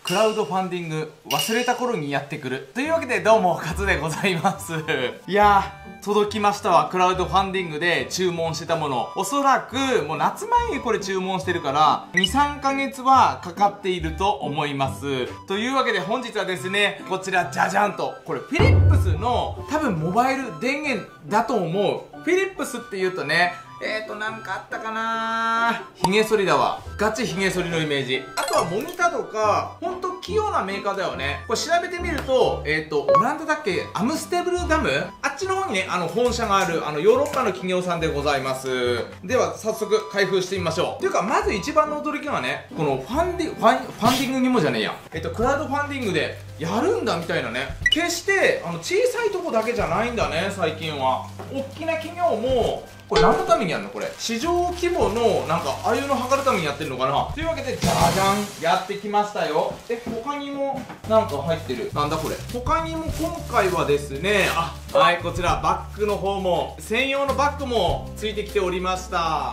クラウドファンディング忘れた頃にやってくるというわけで、どうもカズでございます。いやー、届きましたわ。クラウドファンディングで注文してたもの、おそらくもう夏前にこれ注文してるから2、3ヶ月はかかっていると思います。というわけで本日はですね、こちらじゃじゃんと、これフィリップスの多分モバイル電源だと思う。フィリップスって言うとね、なんかあったかなー、髭剃りだわ。ガチ髭剃りのイメージ。あとはモニタとか、ほんと器用なメーカーだよね。これ調べてみると、オランダだっけ、アムステブルダム、あっちの方にね、本社がある、ヨーロッパの企業さんでございます。では、早速開封してみましょう。というか、まず一番の驚きはね、このファンディングにもじゃねえや。クラウドファンディングでやるんだみたいなね。決して、小さいとこだけじゃないんだね、最近は。大きな企業も、これ何のためにやるのこれ。市場規模のなんかああいうの測るためにやってるのかな。というわけでじゃじゃん、やってきましたよ。他にもなんか入ってる。なんだこれ。他にも今回はですね、はい、こちらバッグの方も専用のバッグもついてきておりました。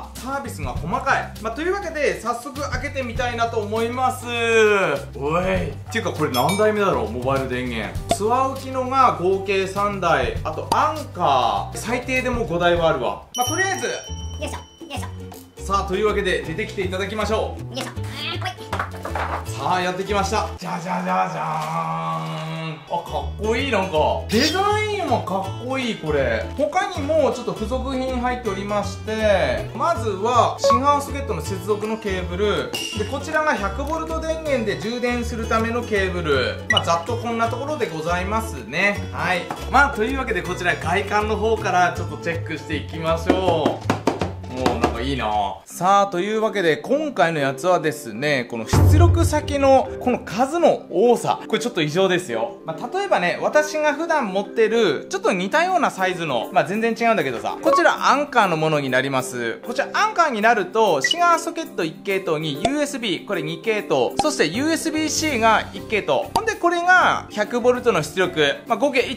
サービスが細かい。というわけで早速開けてみたいなと思います。おいっていうか、これ何台目だろう。モバイル電源スワウ機能が合計3台、あとアンカー最低でも5台はあるわ。とりあえず、よいしょよいしょ。 さあ、というわけで出てきていただきましょう。 よいしょ。 さあ、やってきました。じゃじゃじゃじゃーん。かっこいい。なんかデザインもかっこいい。これ他にもちょっと付属品入っておりまして、まずはシガーソケットの接続のケーブルで、こちらが 100V 電源で充電するためのケーブル。ざっとこんなところでございますね。はい。というわけで、こちら外観の方からちょっとチェックしていきましょう。もうなんかいいな。さあ、というわけで今回のやつはですね、この出力先のこの数の多さ、これちょっと異常ですよ。例えばね、私が普段持ってるちょっと似たようなサイズの、全然違うんだけどさ、こちらアンカーのものになります。こちらアンカーになるとシガーソケット1系統に USB これ2系統、そして USB-C が1系統、ほんでこれが 100V の出力、合計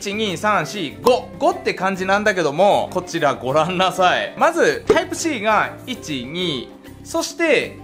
1,2,3,4,5 って感じなんだけども、こちらご覧なさい。まずタイプC が1、2、そして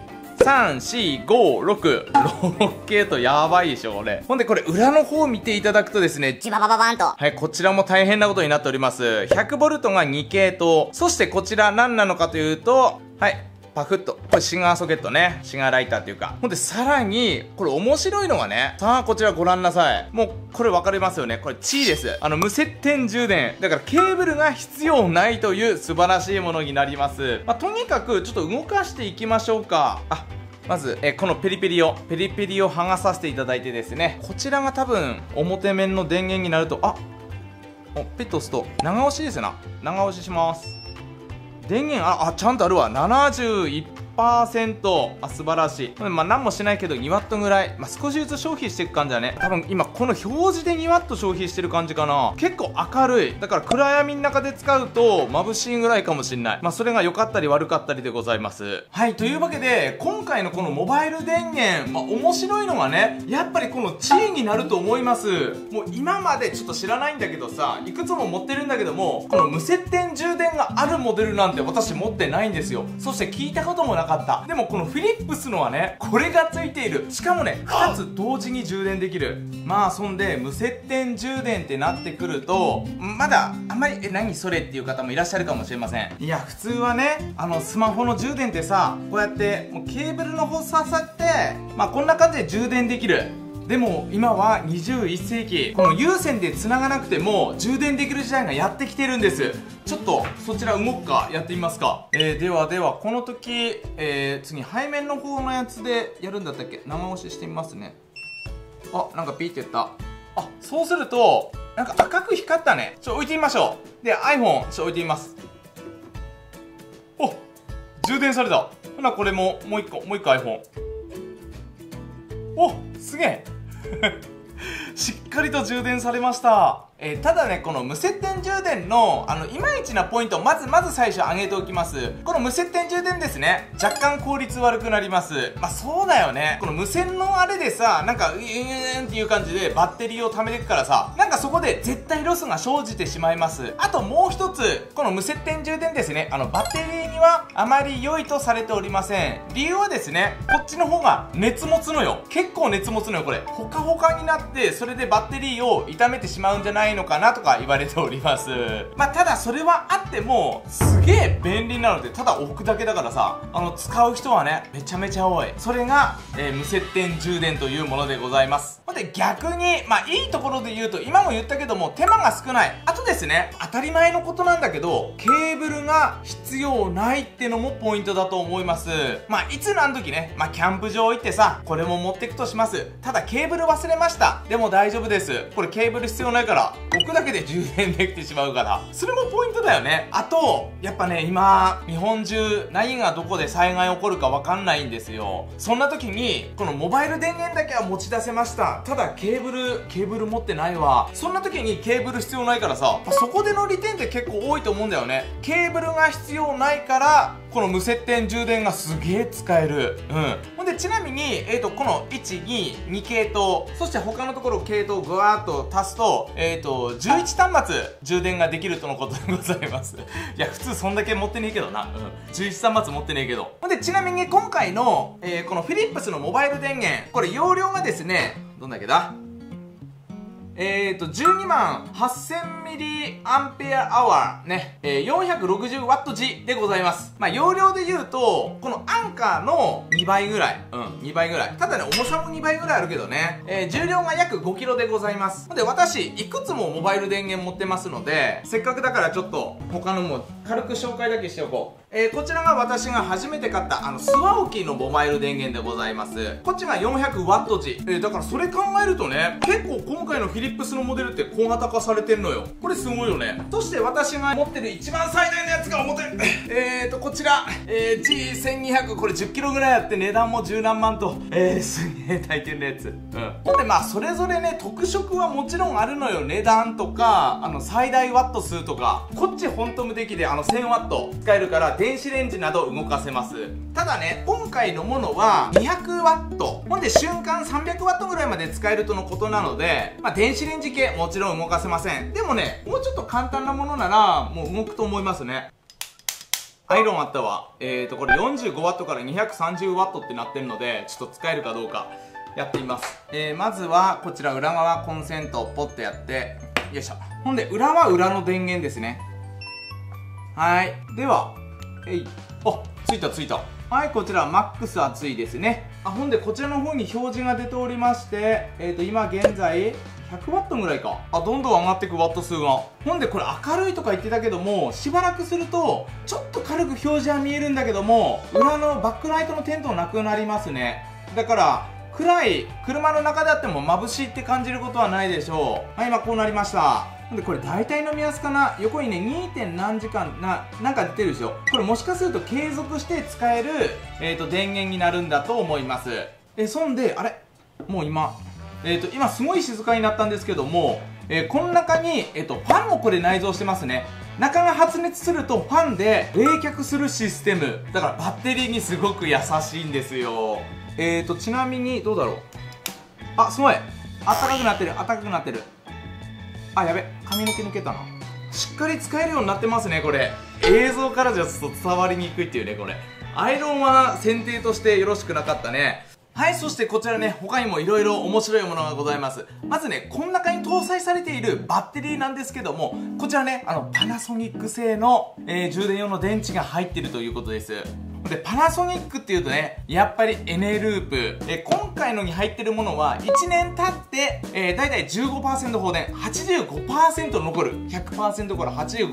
3、4、5、6、6系とやばいでしょ、これ。ほんで、これ、裏の方を見ていただくとですね、 ジババババンと。 はい、こちらも大変なことになっております。100V が2系統。そしてこちら何なのかというと、はい。パフッと。これシガーソケットね。シガーライターっていうか。ほんで、さらに、これ面白いのがね。さあ、こちらご覧なさい。もう、これ分かりますよね。これ、チーです。無接点充電。だから、ケーブルが必要ないという素晴らしいものになります。とにかく、ちょっと動かしていきましょうか。まず、このペリペリを剥がさせていただいてですね。こちらが多分、表面の電源になると、ペット押すと、長押しですよな。長押しします。電源、ちゃんとあるわ。71%。素晴らしい。何もしないけど 2W ぐらい。少しずつ消費していく感じだね。多分今この表示で 2W 消費してる感じかな。結構明るい。だから暗闇の中で使うと眩しいぐらいかもしんない。それが良かったり悪かったりでございます。はい、というわけで今回のこのモバイル電源、面白いのがね、やっぱりこの地位になると思います。もう今までちょっと知らないんだけどさ、いくつも持ってるんだけども、この無接点充電があるモデルなんて私持ってないんですよ。そして聞いたこともなかった。でもこのフィリップスのはね、これがついている。しかもね、2つ同時に充電できる。そんで無接点充電ってなってくると、まだあんまり何それっていう方もいらっしゃるかもしれません。いや、普通はね、スマホの充電ってさ、こうやってもうケーブルの方刺さって、こんな感じで充電できる。でも今は21世紀、この有線で繋がなくても充電できる時代がやってきてるんです。ちょっとそちら動くかやってみますか。ではこの時、次背面の方のやつでやるんだったっけ。長押ししてみますね。なんかピーって言った。そうするとなんか赤く光ったね。置いてみましょう。で iPhone 置いてみます。充電された。ほなこれもう一個 iPhone。すげえしっかりと充電されました。 ただね、この無接点充電の、いまいちなポイントをまず最初上げておきます。この無接点充電ですね、若干効率悪くなります。まあ、そうだよね。この無線のあれでさ、なんか、っていう感じでバッテリーを貯めていくからさ、なんかそこで絶対ロスが生じてしまいます。あともう一つ、この無接点充電ですね、バッテリーにはあまり良いとされておりません。理由はですね、こっちの方が熱持つのよ。結構熱持つのよ、これ。ほかほかになって、それでバッテリーを傷めてしまうんじゃないのかなとか言われております。まあ、ただそれはあっても、すげえ便利なので、ただ置くだけだからさ、使う人はね、めちゃめちゃ多い。それが、無接点充電というものでございます。で、逆に、まあ、いいところで言うと、今も言ったけども、手間が少ない。あとですね、当たり前のことなんだけど、ケーブルが必要ないってのもポイントだと思います。まあ、いつ何時ね、まあ、キャンプ場行ってさ、これも持ってくとします。ただ、ケーブル忘れました。でも大丈夫です。これケーブル必要ないから、置くだけで充電できてしまうから。それもポイントだよね。あと、やっぱね、今、日本中、何がどこで災害起こるかわかんないんですよ。そんな時に、このモバイル電源だけは持ち出せました。ただ、ケーブル持ってないわ。そんな時にケーブル必要ないからさ、そこでの利点って結構多いと思うんだよね。ケーブルが必要ないから、この無接点充電がすげえ使える。ほんで、ちなみに、この1、2系統、そして他のところ系統をぐわーっと足すと、11端末充電ができるとのことでございます。いや、普通そんだけ持ってねえけどな。11端末持ってねえけど。ほんで、ちなみに今回の、このフィリップスのモバイル電源、これ容量がですね、どんだけだ12万8000ミリアンペアアワーね、460ワット時でございます。まあ、容量で言うと、このアンカーの2倍ぐらい。2倍ぐらい。ただね、重さも2倍ぐらいあるけどね。重量が約5キロでございます。で、私、いくつもモバイル電源持ってますので、せっかくだからちょっと、他のも軽く紹介だけしておこう。こちらが私が初めて買ったスワオキのモバイル電源でございます。こっちが400ワット時。だからそれ考えるとね、結構今回のフィリップスのモデルって小型化されてんのよ。これすごいよね。そして私が持ってる一番最大のやつが表こちら、G1200、これ10キロぐらいあって値段も10何万と、すげえ大変なやつ。ほんでまあそれぞれね、特色はもちろんあるのよ。値段とか、最大ワット数とか。こっち本当無敵で1000ワット使えるから、電子レンジなど動かせます。ただね、今回のものは200ワット。ほんで瞬間300ワットぐらいまで使えるとのことなので、まあ電子レンジ系もちろん動かせません。でもね、もうちょっと簡単なものなら、もう動くと思いますね。アイロンあったわ。これ45ワットから230ワットってなってるので、ちょっと使えるかどうかやってみます。まずはこちら裏側コンセントをポッてやって、よいしょ。ほんで裏は裏の電源ですね。はい。では、あ、ついた。はい、こちらマックス熱いですね。ほんでこちらの方に表示が出ておりまして、今現在100ワットぐらいか。どんどん上がっていくワット数が。ほんでこれ明るいとか言ってたけども、しばらくするとちょっと軽く表示は見えるんだけども、裏のバックライトの点灯なくなりますね。だから暗い車の中であっても眩しいって感じることはないでしょう。はい、今こうなりました。でこれ大体の目安かな。横にね 2. 点何時間なんか出てるでしょ。これもしかすると継続して使える、電源になるんだと思います。そんであれもう今今すごい静かになったんですけども、この中に、ファンもこれ内蔵してますね。中が発熱するとファンで冷却するシステムだからバッテリーにすごく優しいんですよ。ちなみにどうだろう。すごい暖かくなってる。やべ、髪の毛抜けたな。しっかり使えるようになってますね。これ映像からじゃちょっと伝わりにくいっていうね。これアイロンは選定としてよろしくなかったね。はい、そしてこちらね、他にも色々面白いものがございます。まずね、この中に搭載されているバッテリーなんですけども、こちらね、パナソニック製の、充電用の電池が入っているということです。で、パナソニックっていうとね、やっぱりエネループ。今回のに入ってるものは、1年経って、だいたい 15% 放電、85% 残る。100% から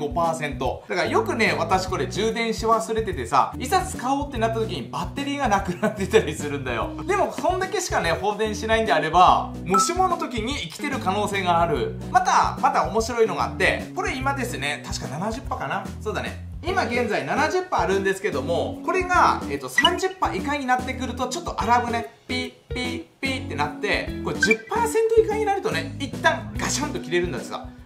85%。だからよくね、私これ充電し忘れててさ、いざ使おうってなった時にバッテリーがなくなってたりするんだよ。でも、そんだけしかね、放電しないんであれば、もしもの時に生きてる可能性がある。また面白いのがあって、これ今ですね、確か 70% かな。そうだね。今現在 70% あるんですけども、これが、30% 以下になってくるとちょっとアラームね、ピーピーピーってなって、これ 10% 以下になるとね、一旦ガシャンと切れるんですが、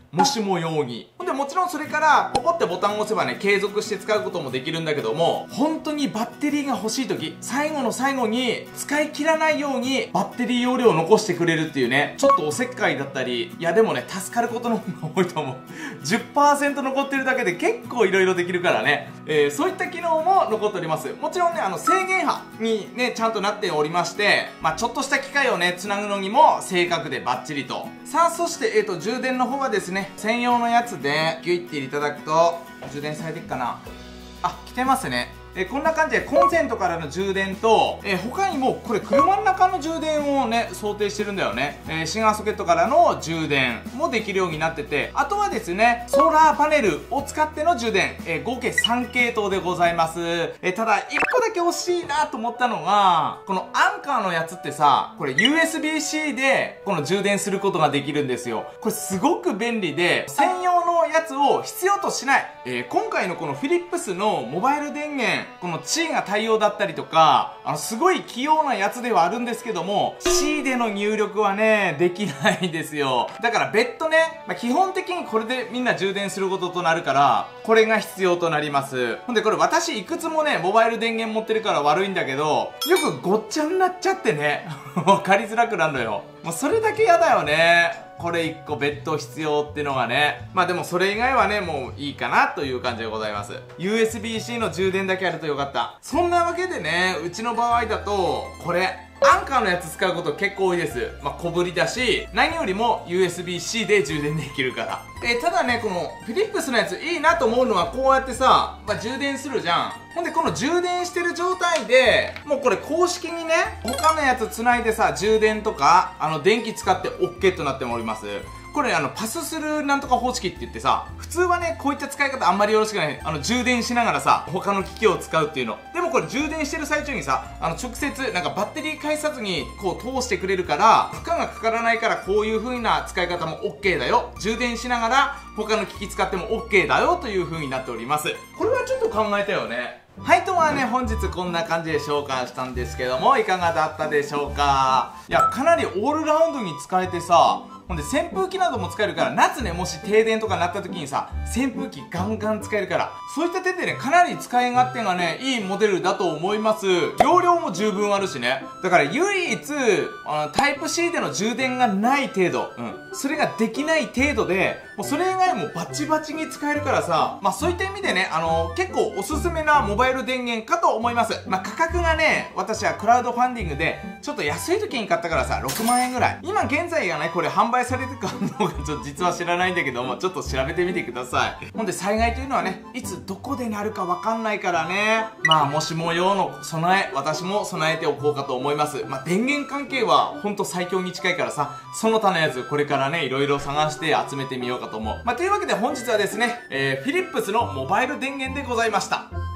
もしも用に。ほんでもちろんそれからポコってボタンを押せばね、継続して使うこともできるんだけども、本当にバッテリーが欲しい時、最後の最後に使い切らないようにバッテリー容量を残してくれるっていうね、ちょっとおせっかいだったり、いやでもね、助かることの方が多いと思う。10% 残ってるだけで結構いろいろできるからね、そういった機能も残っております。もちろんね、制限波にね、ちゃんとなっておりまして、ちょっとした機械をね、つなぐのにも正確でバッチリと。さあ、そして、充電の方はですね、専用のやつでギュイって入れていただくと、充電されていくかな。あ、来てますね。こんな感じでコンセントからの充電と、他にもこれ車の中の充電をね想定してるんだよね。シガーソケットからの充電もできるようになってて、あとはですねソーラーパネルを使っての充電、合計3系統でございます。ただ1個だけ欲しいなと思ったのが、このアンカーのやつってさ、これ USB-C でこの充電することができるんですよ。これすごく便利で、専用のやつを必要としない。今回のこのフィリップスのモバイル電源、この C が対応だったりとか、すごい器用なやつではあるんですけども、C での入力はね、できないんですよ。だから別途ね、基本的にこれでみんな充電することとなるから、これが必要となります。ほんでこれ私いくつもね、モバイル電源持ってるから悪いんだけど、よくごっちゃになっちゃってね、わかりづらくなるのよ。もうそれだけやだよね。これ1個別途必要ってのがね。でもそれ以外はね、もういいかなという感じでございます。USB-C の充電だけあるとよかった。そんなわけでね、うちの場合だと、これ、アンカーのやつ使うこと結構多いです。小ぶりだし、何よりも USB-C で充電できるから。ただね、このフィリップスのやついいなと思うのは、こうやってさ、充電するじゃん。ほんでこの充電してる状態で、もうこれ公式にね、他のやつ繋いでさ、充電とか、電気使って OK となっております。これパスするなんとか方式って言ってさ、普通はね、こういった使い方あんまりよろしくない。充電しながらさ、他の機器を使うっていうの。でもこれ充電してる最中にさ、直接、なんかバッテリー返さずに、こう通してくれるから、負荷がかからないから、こういう風な使い方も OK だよ。充電しながら、他の機器使っても OK だよという風になっております。これはちょっと考えたよね。はい、とはね、本日こんな感じで紹介したんですけども、いかがだったでしょうか。いや、かなりオールラウンドに使えてさ、ほんで扇風機なども使えるから、夏ね、もし停電とかなった時にさ、扇風機ガンガン使えるから、そういった点でね、かなり使い勝手がね、いいモデルだと思います。容量も十分あるしね。だから唯一、タイプ C での充電がない程度、それができない程度で、もうそれ以外もバチバチに使えるからさ、そういった意味でね、結構おすすめなモバイル電源かと思います。価格がね、私はクラウドファンディングで、ちょっと安い時に買ったからさ、6万円ぐらい。今現在がね、これ販売されてるかどうかちょっと実は知らないんだけども、ちょっと調べてみてください。ほんで災害というのはね、いつどこでなるかわかんないからね、もしも用の備え、私も備えておこうかと思います。電源関係はほんと最強に近いからさ、その他のやつこれからね、いろいろ探して集めてみようかと思う。というわけで本日はですね、フィリップスのモバイル電源でございました。